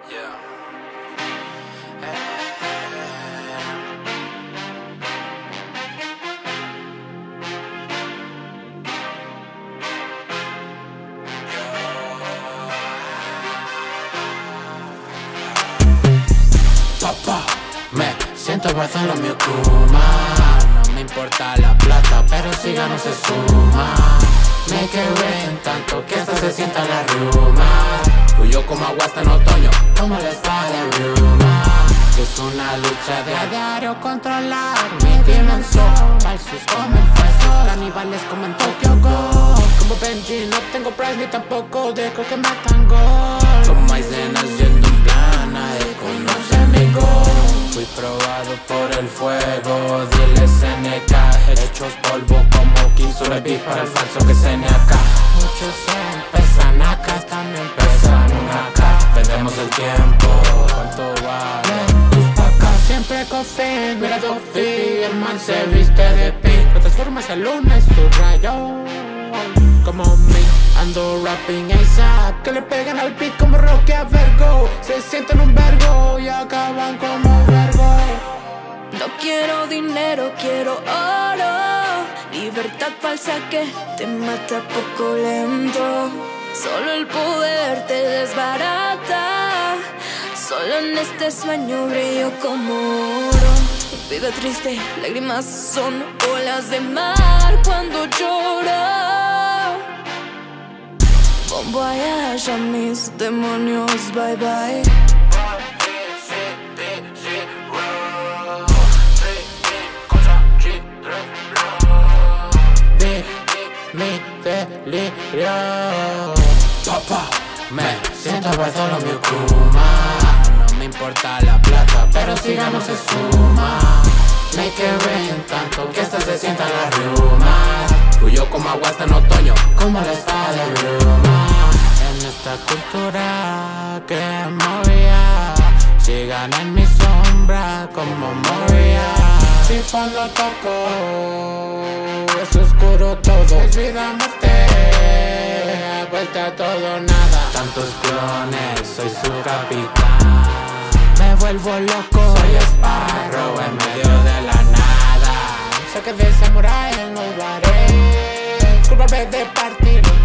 Yeah. Papá, me siento Bartholomew Kuma. No me importa la plata, pero si gano se suma. Me quedé tanto que hasta se sienta la ruma. Fluyo como agua hasta en otoño, como la espada de Ruma. Es una lucha de a diario controlar mi dimensión. Falsos como falsos caníbales como en Tokyo Go. Como Benji no tengo price ni tampoco dejo que metan gol. Como escenas yendo en plan, nadie conoce mi gol. Fui probado por el fuego, dile SNK. Hechos polvo como King, solo hay beef para el falso que se acá. Muchos pesan acá, también pesan acá. Vendemos el tiempo, ¿cuánto vale? Tus pacas siempre confían, mira Duffy, el man se viste de pink. Lo transformas en luna y su rayo como mí. Ando rapping ASAP, que le pegan al beat como Rocky a Vergo. Se sienten un vergo y acaban como vergo. No quiero dinero, quiero oro. Libertad falsa que te mata poco lento. Solo el poder te desbarata. Solo en este sueño brillo como oro. Vida triste, lágrimas son olas de mar cuando lloro. Bon voyage a mis demonios, bye bye. Mi delirio. Papá, me siento Bartholomew Kuma. No me importa la plata, pero si gano se suma. Me quedé tanto que hasta se sienta la ruma. Fluyo como agua hasta en otoño, como la espada de Ruma. En esta cultura que movía, sigan en mi sombra como moría. Si cuando toco, es oscuro todo, es vida, muerte, vuelta todo, nada. Tantos clones, soy su capitán. Me vuelvo loco, soy Sparrow en medio de la nada. Sé que de samurai no lo haré, culpable de partir.